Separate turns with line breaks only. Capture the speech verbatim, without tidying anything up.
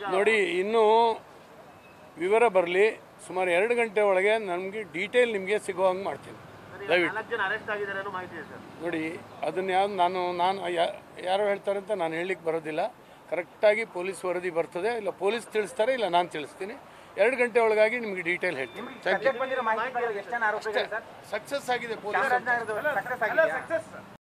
ನೋಡಿ, ಇನ್ನೂ ವಿವರ ಬರಲಿ. ಸುಮಾರು ಎರಡು ಗಂಟೆ ಒಳಗೆ ನಮಗೆ ಡೀಟೇಲ್ ನಿಮಗೆ ಸಿಗೋ ಹಂಗೆ ಮಾಡ್ತೀನಿ ದಯವಿಟ್ಟು. ನೋಡಿ, ಅದನ್ನ ಯಾವ್ದು ನಾನು ನಾನು ಯಾರು ಹೇಳ್ತಾರೆ ಅಂತ ನಾನು ಹೇಳಲಿಕ್ಕೆ ಬರೋದಿಲ್ಲ. ಕರೆಕ್ಟಾಗಿ ಪೊಲೀಸ್ ವರದಿ ಬರ್ತದೆ, ಇಲ್ಲ ಪೊಲೀಸ್ ತಿಳಿಸ್ತಾರೆ, ಇಲ್ಲ ನಾನು ತಿಳಿಸ್ತೀನಿ. ಎರಡು ಗಂಟೆ ಒಳಗಾಗಿ ನಿಮಗೆ ಡೀಟೇಲ್ ಹೇಳ್ತೀನಿ. ಸಕ್ಸಸ್ ಆಗಿದೆ ಪೊಲೀಸ್.